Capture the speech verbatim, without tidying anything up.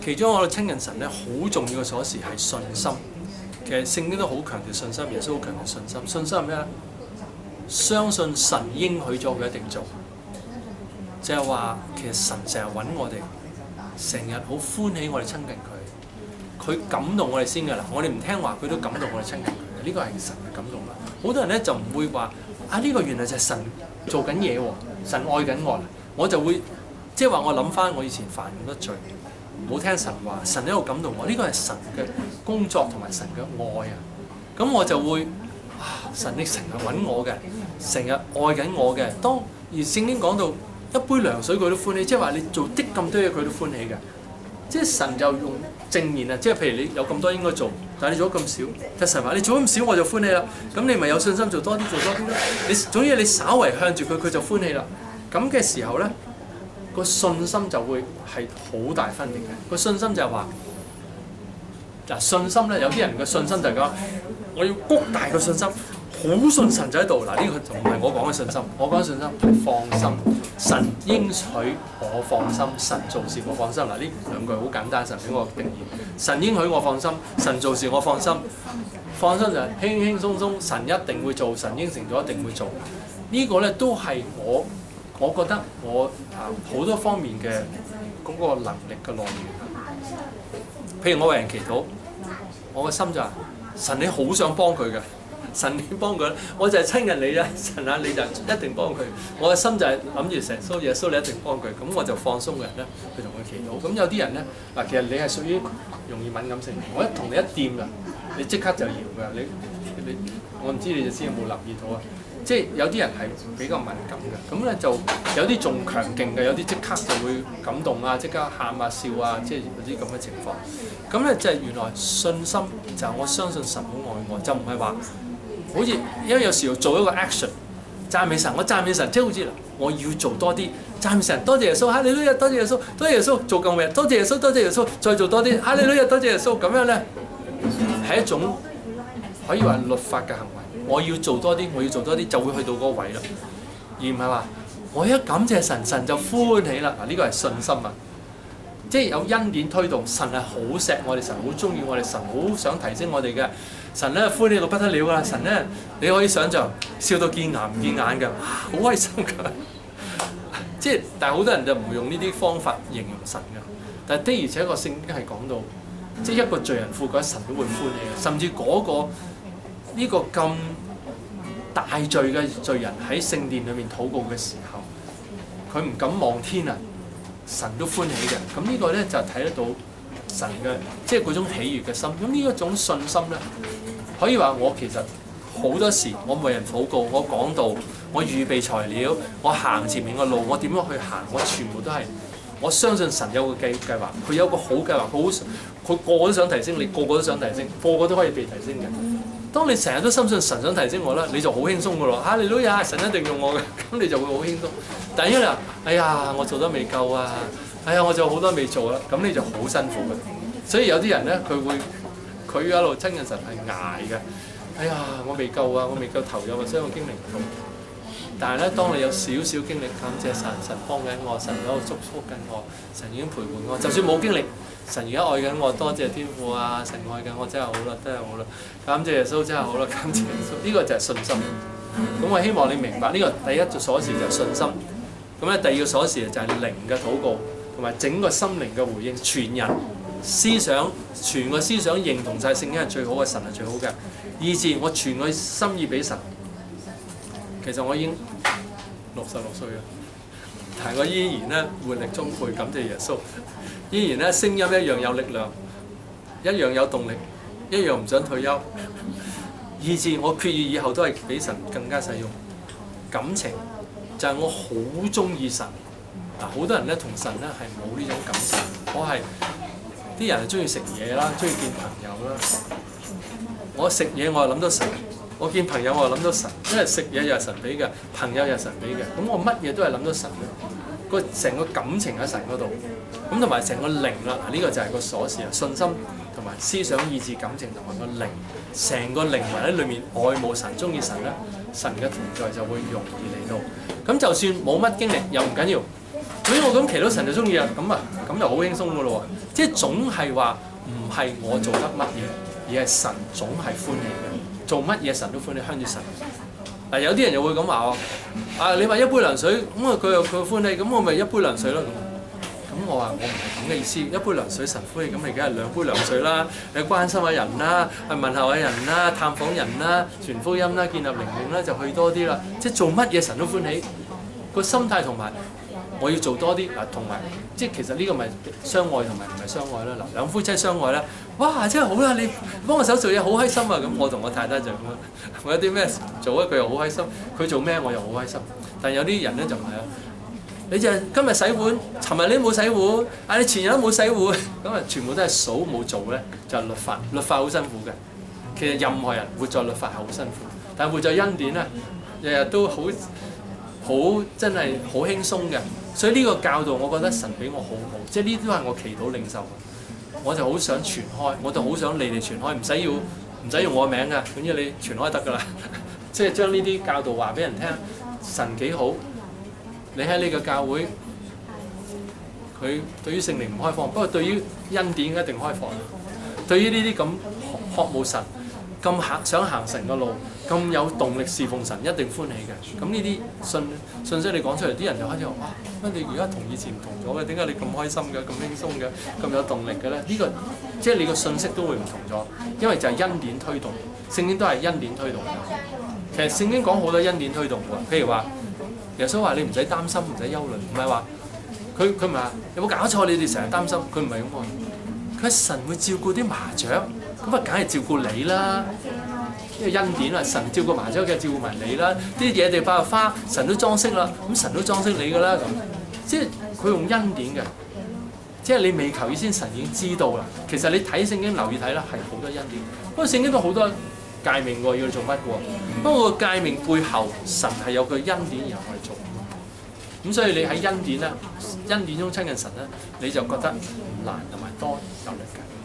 其中我哋親近神咧，好重要嘅鎖匙係信心。其實聖經都好強調信心，耶穌好強調信心。信心係咩咧？相信神應許咗佢一定做。即係話，其實神成日揾我哋，成日好歡喜我哋親近佢。佢感動我哋先㗎啦，我哋唔聽話，佢都感動我哋親近佢。呢個係神嘅感動啦。好多人咧就唔會話啊，呢個原來就係神做緊嘢喎，神愛緊我啦，我就會即係話我諗翻我以前犯咁多罪。冇聽神話，神喺度感動我，呢個係神嘅工作同埋神嘅愛啊！咁我就會啊，神你成日揾我嘅，成日愛緊我嘅。當而聖經講到一杯涼水佢都歡喜，即係話你做啲咁多嘢佢都歡喜嘅。即係神就用正面啊！即係譬如你有咁多應該做，但係你做咗咁少，但神話你做咗咁少我就歡喜啦。咁你咪有信心做多啲，做多啲咯。你總之你稍為向住佢，佢就歡喜啦。咁嘅時候咧，個信心就會係好大分別嘅。個信心就係話嗱，信心咧有啲人嘅信心就係講，我要谷大個信心，好信神就喺度。嗱，呢個就唔係我講嘅信心，我講嘅信心係放心。神應許我放心，神做事我放心。嗱，呢兩句好簡單，神俾我定義。神應許我放心，神做事我放心。放心就係輕輕鬆鬆，神一定會做，神應承咗一定會做。這個、呢個咧都係我。我覺得我啊好多方面嘅嗰個能力嘅來源，譬如我為人祈禱，我個心就係神你好想幫佢嘅，神你幫佢，我就係親近你啦，神啊你就一定幫佢，我嘅心就係諗住成蘇耶穌你一定幫佢，咁我就放鬆嘅人咧去同佢祈禱。咁有啲人咧嗱，其實你係屬於容易敏感性，我一同你一掂啊，你即刻就搖㗎，你你我唔知你哋先有冇留意到啊？即係有啲人係比較敏感嘅，咁咧就有啲仲強勁嘅，有啲即刻就會感動啊，即刻喊啊笑啊，即係嗰啲咁嘅情況。咁咧就係原來信心就係我相信神好愛我，就唔係話好似因為有時候做一個 action 讚美神，我讚美神，即係好似我要做多啲讚美神，多謝耶穌，哈利路亞，多謝耶穌，多謝耶穌做夠未？多謝耶穌，多謝耶穌，再做多啲，哈利路亞，多謝耶穌，咁樣咧係一種可以話律法嘅行為。我要做多啲，我要做多啲，就會去到嗰個位啦，而唔係話我一感謝神，神就歡喜啦。嗱，呢個係信心啊，即係有恩典推動，神係好錫我哋，神好中意我哋，神好想提升我哋嘅，神咧歡喜到不得了㗎，神咧你可以想像笑到見牙唔見眼㗎，好開心㗎。即係但係好多人就唔用呢啲方法形容神㗎，但係的而且確聖經係講到，即係一個罪人悔改，神都會歡喜，甚至嗰個。呢個咁大罪嘅罪人喺聖殿裏面禱告嘅時候，佢唔敢望天啊，神都歡喜嘅。咁呢個咧就睇得到神嘅，即係嗰種喜悅嘅心。咁呢一種信心咧，可以話我其實好多時我為人禱告，我講道，我預備材料，我行前面嘅路，我點樣去行，我全部都係我相信神有個計計劃，佢有個好計劃，佢好佢個個都想提升你，個個都想提升，個個都可以被提升嘅。當你成日都深信神想提升我啦，你就好輕鬆噶咯。哈利路亞，神一定用我嘅，咁你就會好輕鬆。但係因為哎呀，我做得未夠啊，哎呀，我仲有好多未做啦，咁你就好辛苦嘅。所以有啲人咧，佢會佢一路親近神係捱嘅。哎呀，我未夠啊，我未夠投入啊，所以我經歷唔到。但係咧，當你有少少經歷，感謝神，神幫緊我，神喺度祝福緊我，神已經陪伴我，就算冇經歷。神而家愛緊我，多謝天父啊！神愛緊我真係好啦，真係好啦，感謝耶穌真係好啦，感謝耶穌。呢個就係信心。咁我希望你明白呢個第一個鎖匙就係信心。咁咧第二個鎖匙就係靈嘅禱告，同埋整個心靈嘅回應，全人思想，全個思想認同晒聖經係最好嘅，神係最好嘅。以至我全個心意俾神。其實我已經六十六歲啦，但係我依然咧活力充沛，感謝耶穌。依然咧聲音一樣有力量，一樣有動力，一樣唔想退休。以至我決意以後都係俾神更加使用。感情就係我好中意神。嗱，好多人咧同神咧係冇呢種感情。我係啲人係中意食嘢啦，中意見朋友啦。我食嘢我係諗到神，我見朋友我係諗到神，因為食嘢又係神俾嘅，朋友又係神俾嘅。咁我乜嘢都係諗到神嘅。個成個感情喺神嗰度，咁同埋成個靈啦，嗱、這、呢個就係個鎖匙啊！信心同埋思想、意志、感情同埋個靈，成個靈魂喺裏面愛慕神、中意神咧，神嘅同在就會容易嚟到。咁就算冇乜經歷又唔緊要， 所以我咁祈禱神就中意啊，咁啊咁就好輕鬆噶咯喎。即係總係話唔係我做得乜嘢，而係神總係歡喜嘅。做乜嘢神都歡喜，向住神。嗱有啲人又會咁話我，啊你話一杯涼水，咁啊佢又佢歡喜，咁我咪一杯涼水咯。咁我話我唔係咁嘅意思，一杯涼水神歡喜，咁你梗係兩杯涼水啦，你關心下人啦，去問候下人啦，探訪人啦，傳福音啦，建立靈命啦，就去多啲啦。即係做乜嘢神都歡喜，個心態同埋我要做多啲嗱，同埋即係其實呢個咪相愛同埋唔係相愛啦。嗱兩夫妻相愛啦，哇真係好啦，你幫我手做嘢好開心啊！咁我同我太太就咁啦，我有啲咩做咧佢又好開心，佢做咩我又好開心。但係有啲人咧就唔係啊。你就今日洗碗，尋日你都冇洗碗，啊你前日都冇洗碗，咁啊全部都係數冇做咧，就係律法，律法好辛苦嘅。其實任何人活在律法係好辛苦，但係活在恩典咧，日日都好好真係好輕鬆嘅。所以呢個教導，我覺得神俾我好好，即係呢啲都係我祈禱領受嘅。我就好想傳開，我就好想你哋傳開，唔使要唔使用我名㗎，總之你傳開得㗎啦。即係將呢啲教導話俾人聽，神幾好。你喺呢個教會，佢對於聖靈唔開放，不過對於恩典一定開放。對於呢啲咁渴慕神、咁行想行神嘅路、咁有動力侍奉神，一定歡喜嘅。咁呢啲信信息你講出嚟，啲人就開始話：哇！乜你而家同以前唔同咗嘅？點解你咁開心嘅、咁輕鬆嘅、咁有動力嘅咧？呢、這個即係你個信息都會唔同咗，因為就係恩典推動，聖經都係恩典推動嘅。其實聖經講好多恩典推動喎，譬如話。耶穌話：你唔使擔心，唔使憂慮，唔係話佢佢唔係話有冇搞錯？你哋成日擔心，佢唔係咁講。佢神會照顧啲麻雀，咁啊梗係照顧你啦。因為恩典啊，神照顧麻雀，梗係照顧埋你啦。啲野地百合花，神都裝飾啦，咁神都裝飾你㗎啦。咁即係佢用恩典嘅，即係你未求以先，神已經知道啦。其實你睇聖經留意睇啦，係好多恩典。不過聖經都好多誡命喎，要你做乜喎？不過個誡命背後，神係有佢恩典而我哋做。咁所以你喺恩典咧，恩典中親近神咧，你就覺得唔難同埋多有力嘅。